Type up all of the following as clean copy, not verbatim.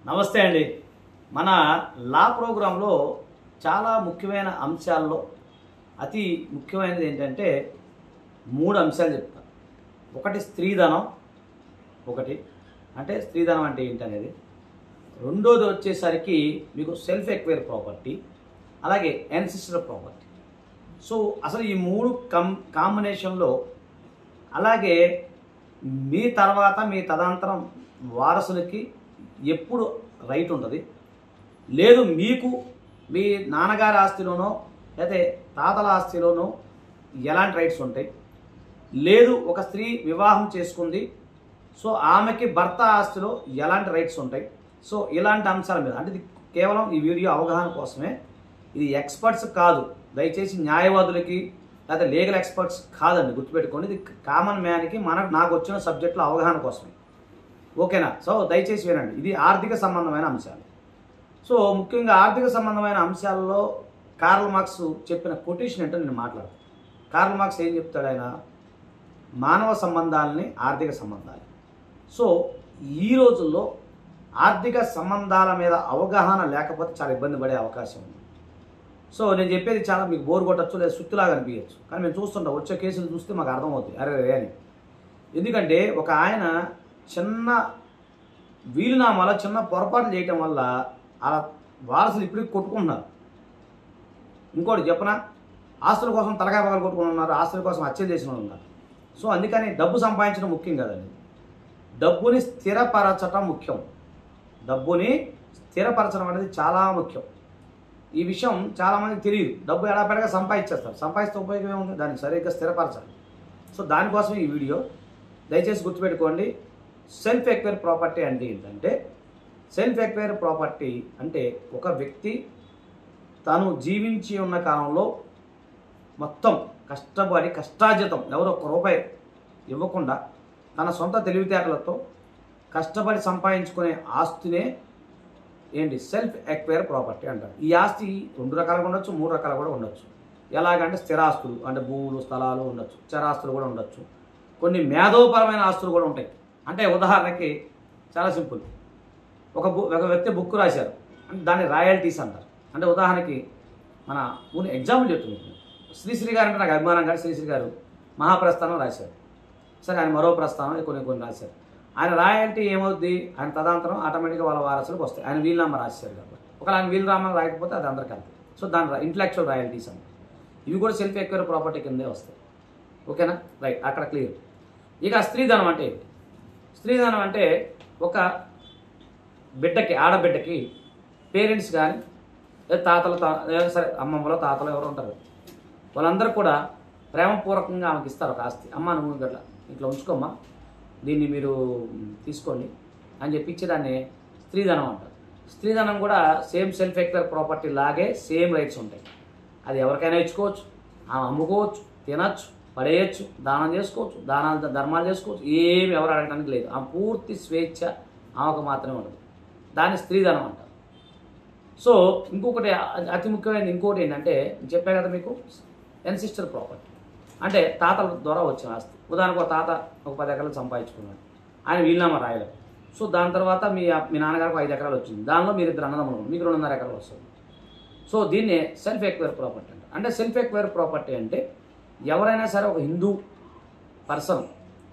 నమస్తే అండి. మన లా ప్రోగ్రాంలో చాలా ముఖ్యమైన అంశాల్లో అతి ముఖ్యమైనది ఏంటంటే 3 అంశాలు చెప్తాను. ఒకటి స్త్రీధనం, ఒకటి అంటే స్త్రీధనం అంటే ఏంటనేది, రెండోది వచ్చేసరికి మీకు సెల్ఫ్ ఎక్వైర్ ప్రాపర్టీ, అలాగే యాన్సిస్టర్ ప్రాపర్టీ. సో అసలు ఈ 3 కాంబినేషన్లో అలాగే మీ తర్వాత మీ తదనంతరం వారసులకి ఎప్పుడు రైట్ ఉంటుంది, లేదు మీకు మీ నాన్నగారి ఆస్తిలోనో లేకపోతే తాతల ఆస్తిలోనో ఎలాంటి రైట్స్ ఉంటాయి, లేదు ఒక స్త్రీ వివాహం చేసుకుంది సో ఆమెకి భర్త ఆస్తిలో ఎలాంటి రైట్స్ ఉంటాయి. సో ఇలాంటి అంశాల మీద అంటే ఇది కేవలం ఈ వీడియో అవగాహన కోసమే, ఇది ఎక్స్పర్ట్స్ కాదు, దయచేసి న్యాయవాదులకి లేకపోతే లీగల్ ఎక్స్పర్ట్స్ కాదండి, గుర్తుపెట్టుకోండి. ఇది కామన్ మ్యాన్కి నాకు వచ్చిన సబ్జెక్టులో అవగాహన కోసమే, ఓకేనా? సో దయచేసి వినండి. ఇది ఆర్థిక సంబంధమైన అంశాలు. సో ముఖ్యంగా ఆర్థిక సంబంధమైన అంశాల్లో కార్ల్ మార్క్స్ చెప్పిన కొటేషన్ ఏంటో నేను మాట్లాడతాను. కార్ల్ మార్క్స్ ఏం చెప్తాడు ఆయన, మానవ సంబంధాలని ఆర్థిక సంబంధాలు. సో ఈ రోజుల్లో ఆర్థిక సంబంధాల మీద అవగాహన లేకపోతే చాలా ఇబ్బంది పడే అవకాశం ఉంది. సో నేను చెప్పేది చాలా మీకు బోర్ కొట్టచ్చు లేదా సుత్తులాగా అనిపించచ్చు, కానీ మేము చూస్తుంటాం, వచ్చే కేసులు చూస్తే మాకు అర్థమవుతుంది అరే అని. ఎందుకంటే ఒక ఆయన చిన్న వీలునామాలో చిన్న పొరపాట్లు చేయటం వల్ల అలా వారసులు ఇప్పటికి కొట్టుకుంటున్నారు. ఇంకోటి చెప్పనా, ఆస్తుల కోసం తలకాయ పగలు కొట్టుకుంటున్నారు, ఆస్తుల కోసం హత్యలు చేసిన వాళ్ళు ఉన్నారు. సో అందుకని డబ్బు సంపాదించడం ముఖ్యం కదండి, డబ్బుని స్థిరపరచడం ముఖ్యం. డబ్బుని స్థిరపరచడం అనేది చాలా ముఖ్యం. ఈ విషయం చాలామందికి తెలియదు. డబ్బు ఎడాపెడగా సంపాదించేస్తారు, సంపాదిస్తే ఉపయోగం ఏముంది, దాన్ని సరిగ్గా స్థిరపరచాలి. సో దానికోసం ఈ వీడియో దయచేసి గుర్తుపెట్టుకోండి. సెల్ఫ్ ఎక్వైర్ ప్రాపర్టీ అంటే ఏంటంటే, సెల్ఫ్ ఎక్వైర్ ప్రాపర్టీ అంటే ఒక వ్యక్తి తను జీవించి ఉన్న కాలంలో మొత్తం కష్టపడి కష్టార్జితం ఎవరో ఒక్క రూపాయి ఇవ్వకుండా తన సొంత తెలివితేటలతో కష్టపడి సంపాదించుకునే ఆస్తినే ఏంటి సెల్ఫ్ ఎక్వైర్ ప్రాపర్టీ అంటారు. ఈ ఆస్తి 2 రకాలుగా ఉండొచ్చు, 3 రకాలు కూడా ఉండొచ్చు. ఎలాగంటే స్థిరాస్తులు అంటే భూములు స్థలాలు ఉండొచ్చు, చరాస్తులు కూడా ఉండొచ్చు, కొన్ని మేధోపరమైన ఆస్తులు కూడా ఉంటాయి. అంటే ఉదాహరణకి చాలా సింపుల్, ఒక వ్యక్తి బుక్ రాశారు అంటే దాన్ని రాయల్టీస్ అంటారు. అంటే ఉదాహరణకి మన ఎగ్జాంపుల్ చెప్తున్నాను, శ్రీశ్రీ గారు అంటే నాకు అభిమానం గారు, శ్రీశ్రీ గారు మహాప్రస్థానం రాశారు. సరే ఆయన మరో ప్రస్థానం కొన్ని రాశారు. ఆయన రాయల్టీ ఏమవుద్ది, ఆయన తదనంతరం ఆటోమేటిక్గా వాళ్ళ వారసులకు వస్తాయి. ఆయన వీలునామా రాశారు కాబట్టి, ఒకవేళ ఆయన వీలునామా రాయకపోతే అది అందరికీ వెళ్తాయి. సో దాని ఇంటలెక్చువల్ రాయల్టీస్ అంటారు. ఇవి కూడా సెల్ఫ్ ఎక్వైర్ ప్రాపర్టీ కిందే వస్తాయి, ఓకేనా? రైట్, అక్కడ క్లియర్. ఇక స్త్రీధనం అంటే ఏంటి? స్త్రీధనం అంటే ఒక బిడ్డకి, ఆడబిడ్డకి పేరెంట్స్ కానీ లేదా తాతలు సరే అమ్మమ్మలో తాతలు ఎవరు ఉంటారు, వాళ్ళందరూ కూడా ప్రేమపూర్వకంగా ఆమెకి ఇస్తారు ఒక ఆస్తి. అమ్మ నువ్వు గట్లా ఇట్లా ఉంచుకోమ్మా, దీన్ని మీరు తీసుకోండి అని చెప్పి ఇచ్చేదాన్ని స్త్రీధనం అంటారు. స్త్రీధనం కూడా సేమ్ సెల్ఫ్ ఎక్వైర్ ప్రాపర్టీ లాగే సేమ్ రైట్స్ ఉంటాయి. అది ఎవరికైనా ఇచ్చుకోవచ్చు, ఆమె అమ్ముకోవచ్చు, తినచ్చు, పడేయచ్చు, దానం చేసుకోవచ్చు, ధర్మాలు చేసుకోవచ్చు, ఏమి ఎవరు అడగడానికి లేదు. ఆ పూర్తి స్వేచ్ఛ ఆమెకు మాత్రమే ఉండదు. దాన్ని స్త్రీధనం అంటారు. సో ఇంకొకటి అతి ముఖ్యమైనది ఇంకోటి ఏంటంటే, చెప్పే కదా మీకు యాన్సిస్టర్ ప్రాపర్టీ అంటే తాతల ద్వారా వచ్చిన ఆస్తి. ఉదాహరణకు ఒక తాత ఒక 10 ఎకరాలు సంపాదించుకున్నాడు, ఆయన వీలునామా రాయలేదు. సో దాని తర్వాత మీ నాన్నగారికి 5 ఎకరాలు వచ్చింది, దానిలో మీరు 2 అన్నదమ్ములు, మీకు 2.5 ఎకరాలు వస్తుంది. సో దీన్నే సెల్ఫ్ ఎక్వైర్ ప్రాపర్టీ అంటారు. అంటే సెల్ఫ్ ఎక్వైర్ ప్రాపర్టీ అంటే ఎవరైనా సరే ఒక హిందూ పర్సన్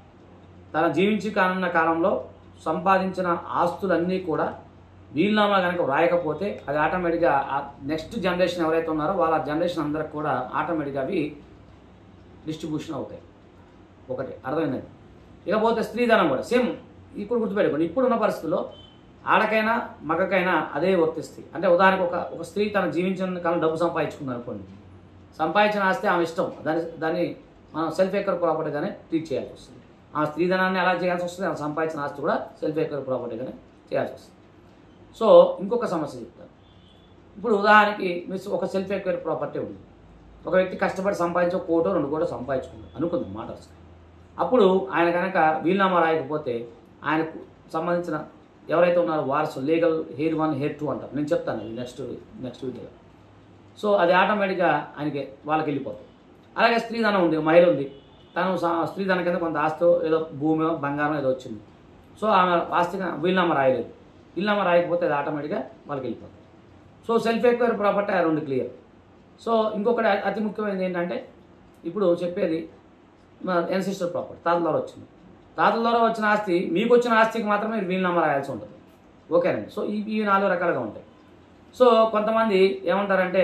తన జీవించి కానున్న కాలంలో సంపాదించిన ఆస్తులన్నీ కూడా వీలునామా కనుక రాయకపోతే అది ఆటోమేటిక్గా నెక్స్ట్ జనరేషన్ ఎవరైతే ఉన్నారో వాళ్ళ జనరేషన్ అందరికి కూడా ఆటోమేటిక్గా అవి డిస్ట్రిబ్యూషన్ అవుతాయి. ఒకటి అర్థమైందండి. ఇకపోతే స్త్రీధనం కూడా సేమ్. ఇప్పుడు గుర్తుపెట్టుకోండి, ఇప్పుడున్న పరిస్థితుల్లో ఆడకైనా మగకైనా అదే వర్తిస్తాయి. అంటే ఉదాహరణకు ఒక స్త్రీ తన జీవించిన కాలం డబ్బు సంపాదించుకుంది అనుకోండి, సంపాదించిన ఆస్తి ఆమె ఇష్టం, దాన్ని మనం సెల్ఫ్ ఎక్వైర్ ప్రాపర్టీగానే ట్రీట్ చేయాల్సి వస్తుంది. ఆ స్త్రీధనాన్ని ఎలా చేయాల్సి వస్తుంది, ఆమె సంపాదించిన ఆస్తి కూడా సెల్ఫ్ ఎక్వైర్ ప్రాపర్టీగానే చేయాల్సి వస్తుంది. సో ఇంకొక సమస్య చెప్తాను. ఇప్పుడు ఉదాహరణకి మీరు ఒక సెల్ఫ్ ఎక్వైర్ ప్రాపర్టీ ఉంది, ఒక వ్యక్తి కష్టపడి సంపాదించి 1 కోటో 2 కోటో సంపాదించుకుంటారు అనుకుందాం మాట వస్తుంది. అప్పుడు ఆయన కనుక వీలునామా రాయకపోతే ఆయనకు సంబంధించిన ఎవరైతే ఉన్నారో వారసు లీగల్ హెయిర్ 1 హెయిర్ 2 అంటారు. నేను చెప్తాను అది నెక్స్ట్ వీడియోలో. సో అది ఆటోమేటిక్గా ఆయనకి వాళ్ళకి వెళ్ళిపోతుంది. అలాగే స్త్రీధనం ఉంది, మహిళ ఉంది, తను స్త్రీధనం కింద కొంత ఆస్తి ఏదో భూమి బంగారం ఏదో వచ్చింది. సో ఆమె ఆస్తిగా వీలునామా రాయలేదు. ఇల్లామా రాయకపోతే అది ఆటోమేటిక్గా వాళ్ళకి వెళ్ళిపోతుంది. సో సెల్ఫ్ ఎక్వైర్ ప్రాపర్టీ ఆ రెండు క్లియర్. సో ఇంకొకటి అతి ముఖ్యమైనది ఏంటంటే ఇప్పుడు చెప్పేది ఎన్సిస్టర్ ప్రాపర్టీ తాతల ద్వారా వచ్చింది. తాతల ద్వారా వచ్చిన ఆస్తి మీకు వచ్చిన ఆస్తికి మాత్రమే వీలునామా రాయాల్సి ఉంటుంది. ఓకేనండి. సో ఈ 4 రకాలుగా ఉంటాయి. సో కొంతమంది ఏమంటారంటే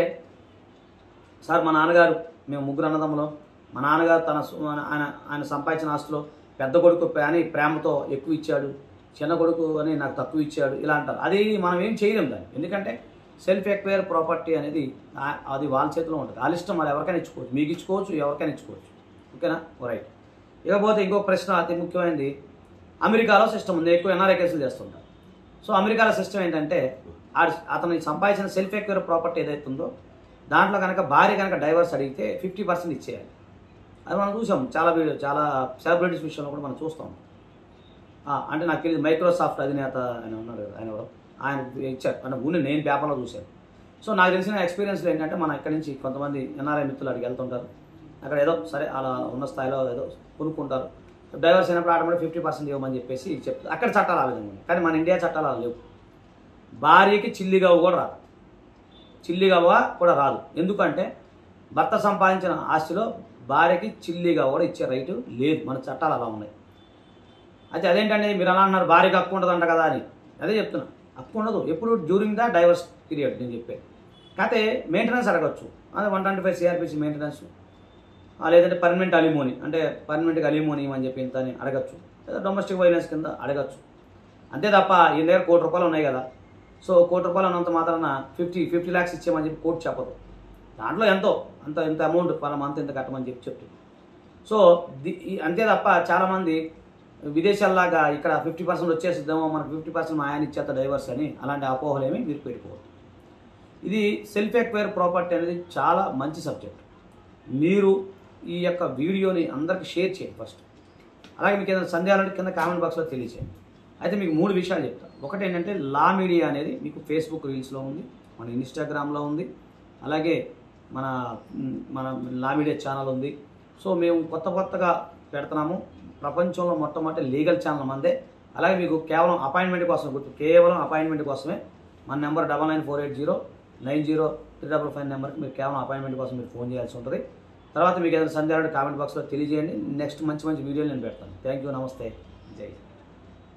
సార్ మా నాన్నగారు మేము ముగ్గురు అన్నదమ్ములు, మా నాన్నగారు ఆయన సంపాదించిన ఆస్తిలో పెద్ద కొడుకు అని ప్రేమతో ఎక్కువ ఇచ్చాడు, చిన్న కొడుకు అని నాకు తక్కువ ఇచ్చాడు ఇలా అంటారు. అది మనం ఏం చేయలేం దాన్ని. ఎందుకంటే సెల్ఫ్ ఎక్వైర్ ప్రాపర్టీ అనేది అది వాళ్ళ చేతిలో ఉంటుంది. వాళ్ళ ఇష్టం, వాళ్ళు ఎవరికైనా ఇచ్చుకోవచ్చు, మీకు ఇచ్చుకోవచ్చు, ఎవరికైనా ఇచ్చుకోవచ్చు. ఓకేనా? రైట్. ఇకపోతే ఇంకొక ప్రశ్న అతి ముఖ్యమైనది, అమెరికాలో సిస్టమ్ ఉంది, ఎక్కువ ఎన్ఆర్ఐ కేసులు చేస్తుంటారు. సో అమెరికాలో సిస్టమ్ ఏంటంటే అతను సంపాదించిన సెల్ఫ్ ఎక్వైర్ ప్రాపర్టీ ఏదైతే ఉందో దాంట్లో కనుక భార్య కనుక డైవర్స్ అడిగితే 50% ఇచ్చేయాలి. అది మనం చూసాం చాలా సెలబ్రిటీస్ విషయంలో కూడా మనం చూస్తాం. అంటే నాకు తెలియదు, మైక్రోసాఫ్ట్ అధినేత ఆయన ఉన్నాడు కదా, ఆయన ఇచ్చారు అంటే ఊరిని నేను పేపర్లో చూశాను. సో నాకు తెలిసిన ఎక్స్పీరియన్స్లో ఏంటంటే మన ఇక్కడ నుంచి కొంతమంది ఎన్ఆర్ఐ మిత్రులు అడిగి వెళ్తుంటారు, అక్కడ ఏదో సరే అలా ఉన్న స్థాయిలో ఏదో కొనుక్కుంటారు, డైవర్స్ అయినప్పుడు ఆటోమేటిక్ 50% ఇవ్వమని చెప్పేసి చెప్తారు. అక్కడ చట్టాలు ఆ విధంగా ఉన్నాయి. కానీ మన ఇండియా చట్టాలు అలా లేవు. భార్యకి చిల్లిగవ్వ కూడా రాదు, చిల్లిగవ్వ కూడా రాదు. ఎందుకంటే భర్త సంపాదించిన ఆస్తిలో భార్యకి చిల్లిగవ్వ కూడా ఇచ్చే రైటు లేదు, మన చట్టాలు అలా ఉన్నాయి. అయితే అదేంటంటే మీరు అలా అన్నారు భార్యకి హక్కు ఉండదంట కదా అని, అదే చెప్తున్నా, హక్కు ఉండదు ఎప్పుడు డ్యూరింగ్ ద డైవర్స్ పీరియడ్ నేను చెప్పేది. కాకపోతే మెయింటెనెన్స్ అడగచ్చు, అదే 125 CRPC మెయింటెనెన్స్, లేదంటే పర్మనెంట్ అలిమోని అంటే పర్మనెంట్గా అలిమోని అని చెప్పి ఇంత అని అడగచ్చు, లేదా డొమెస్టిక్ వైలెన్స్ కింద అడగచ్చు. అంతే తప్ప ఈ దగ్గర ₹1 కోటి ఉన్నాయి కదా, సో ₹1 కోటి అన్నంత మాత్రాన 50 lakhs ఇచ్చేయమని చెప్పి కోర్టు చెప్పదు. దాంట్లో ఇంత అమౌంట్ పలానా మంత్ ఇంత కట్టమని చెప్తుంది. సో అంతే తప్ప చాలామంది విదేశాల్లాగా ఇక్కడ 50% వచ్చేసిద్దామో మనకు 50% మా ఆయన ఇచ్చేత డైవర్స్ అని అలాంటి అపోహలేమి మీరు పెట్టుకోవద్దు. ఇది సెల్ఫ్ ఎక్వైర్ ప్రాపర్టీ అనేది చాలా మంచి సబ్జెక్ట్. మీరు ఈ యొక్క వీడియోని అందరికీ షేర్ చేయండి ఫస్ట్. అలాగే మీకు ఏదైనా సందేహాలు కింద కామెంట్ బాక్స్లో తెలియచేయండి. అయితే మీకు 3 విషయాలు చెప్తాను. ఒకటి ఏంటంటే లా మీడియా అనేది మీకు ఫేస్బుక్ రీల్స్లో ఉంది, మన ఇన్స్టాగ్రామ్లో ఉంది, అలాగే మన లా మీడియా ఛానల్ ఉంది. సో మేము కొత్తగా పెడుతున్నాము. ప్రపంచంలో మొట్టమొదటి లీగల్ ఛానల్ మందే. అలాగే మీకు కేవలం అపాయింట్మెంట్ కోసం కేవలం అపాయింట్మెంట్ కోసమే మన నెంబర్ 9948090355 నెంబర్కి మీరు కేవలం అపాయింట్మెంట్ కోసం మీరు ఫోన్ చేయాల్సి ఉంటుంది. తర్వాత మీకు ఏదైనా సందేహాలు కామెంట్ బాక్స్లో తెలియజేయండి. నెక్స్ట్ మంచి వీడియోలు నేను పెడతాను. థ్యాంక్ యూ, నమస్తే, జై.